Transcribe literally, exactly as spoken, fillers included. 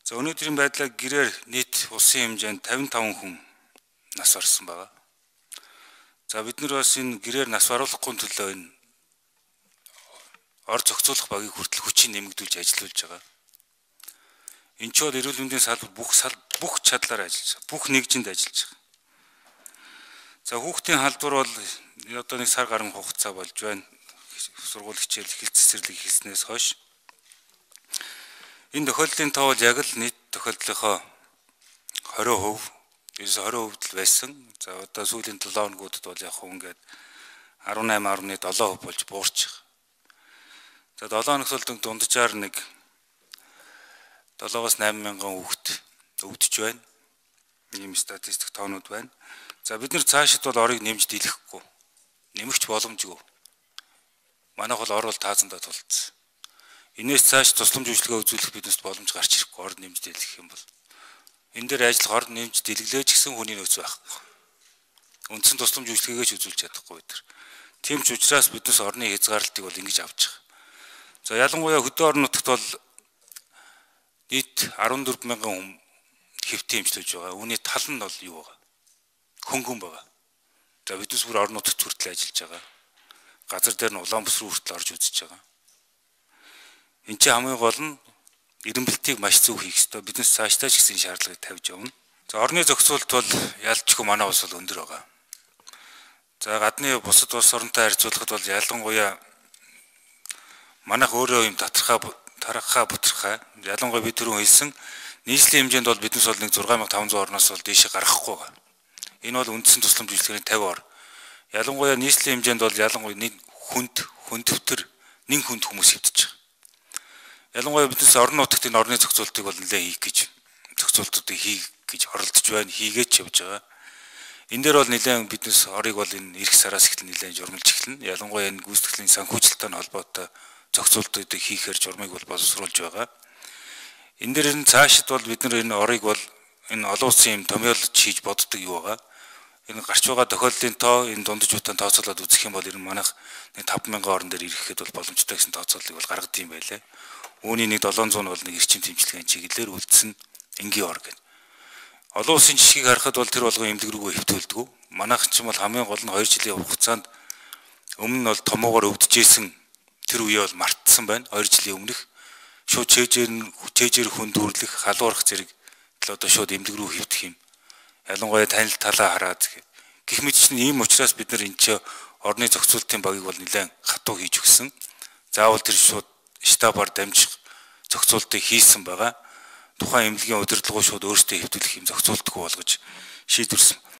За өнөөдрийн байдлаар гэрээр нийт улсын хэмжээнд тавин таван хүн нас барсан байна. За бид нар бас энэ гэрээр нас баруулахгүй төлөө энэ ор зохицуулах багийг хүртэл хүчин нэмэгдүүлж ажиллаж байгаа. Энэ ч бол эрүүл мэндийн салбар бүх бүх чадлаар ажиллаж байгаа. Бүх нэгжинд ажиллаж байгаа. За хүүхдийн халдвар бол одоо нэг сар гаруй хугацаа болж байна. Сургууль хичээл эхэлж цэцэрлэг эхэлснээс хойш. Энэ тохиолдлын тоо бол яг л нийт тохиолдлынхоо хорин хувь, ерөөс хорин хувьд л байсан. За одоо сүүлийн долоо хоногудад бол яг хөө ингээд арван найман арван долоо хувь болж буурч байгаа. За долоо хоногт бол дунджаар нэг долоогоос найман мянган хүүхэд өвдөж байна. Ийм статистик тоонууд байна. За бид нар цаашид бол орыг нэмж дийлэхгүй. Нэмэгч боломжгүй. Манайх бол ор бол таазандаа тулцсан. Инээс цааш тусламж үйлчилгээ үзүүлэх биднээс боломж гарч ирэхгүй орд нэмж дийлгэх юм бол. Энэ дээр ажиллах орд нэмж дийлгэлээж гисэн хүний нөөц байхгүй. Үндсэн тусламж үйлчилгээгээ ч үзүүлж чадахгүй бид нар. Тийм ч учраас биднээс орны хязгаарлалтыг бол ингэж авч байгаа. За ялангуяа хөдөө орон нутагт бол нийт арван дөрвөн мянган хүн хэвтээ эмчлэж байгаа. Үүний тал нь бол юу байгаа? Хөнгөн байгаа. За биднээс бүр орон нутагт хүртэл ажиллаж байгаа. Газар дээр нь Улаанбаатар руу хүртэл орж үзэж байгаа. Энд чинь хамгийн гол нь эренбэлтийг маш зөв хийх ёстой. Биднээс цаашдаа ч гэсэн шаардлагыг тавьж явна. За орны зохицуулт бол ялчгүй манай улс бол өндөр байгаа. За гадны бусад улс оронтой харьцуулахад бол ялангуяа манайх өөрөө юм татархаа тархаа бутархаа ялангуяа бид түрүү хэлсэн нийслэлийн хэмжээнд бол биднээс бол нэг зургаан мянга таван зуун орноос бол дээшээ гарахгүй байгаа. Энэ бол үндсэн тусламж үйлчилгээний тавин ор. Ялангуяа нийслэлийн хэмжээнд бол ялангуяа нэг хүнд хүндвтер нэг хүнд хүмүүс хэвдэж байгаа. Ялангуяа биднээс орон нутагт энэ орны зохицуултыг бол нэлээд хийх гэж зохицуултуудыг хийх гэж оролдож байна, хийгээд ч явж байгаа. Энэ дээр бол нэлээд биднээс орыг бол энэ эх сараас эхлэн нэлээд журмалж эхэлнэ. Ялангуяа энэ гүйцэтгэлийн санхүүжилттэй холбоотой зохицуултуудыг хийхээр журмыг бол боловсруулж байгаа. Энэ дээр нь цаашид бол бид нар энэ орыг бол энэ олон улсын юм томьёолж хийж боддог юу байгаа. Энэ гарч байгаа тохиолдлын тоо энэ дундаж утаан тооцоолоод үзэх юм бол энэ манайх нэг таван мянган орон дээр ирэхэд бол боломжтой гэсэн тооцооллыг бол гаргадаг юм байлаа. Үүний нэг долоон зуун бол нэг эрчим тэмцлэгийн чиглэлээр үлдсэн энгийн ор гэнэ. Олон улсын жишгийг харахад бол тэр болгон эмнэлэг рүүгээ хөвтүүлдэг. Манайх ч юм бол хамгийн гол нь хоёр жилийн хугацаанд өмнө нь бол томоогоор өвдөжсэн тэр үе бол мартсан байна. хоёр жилийн өмнөх шууд чэйжээр нь чэйжээр хүндүрлэх, халуурах зэрэг л одоо шууд эмнэлэг рүү хөвтөх юм. Ялангуяа танил талаа хараад гэх мэт чинь ийм учраас бид нар энэ ч орны зохицуултын багийг бол нэлээд хатуу хийж өгсөн. Заавал тэр шууд штабаар дамжих зохицуултыг хийсэн байгаа. Тухайн эмнэлгийн удирдлагууд шууд өөрсдөө хэвтүүлэх юм зохицуултгүй болгож шийдвэрсэн.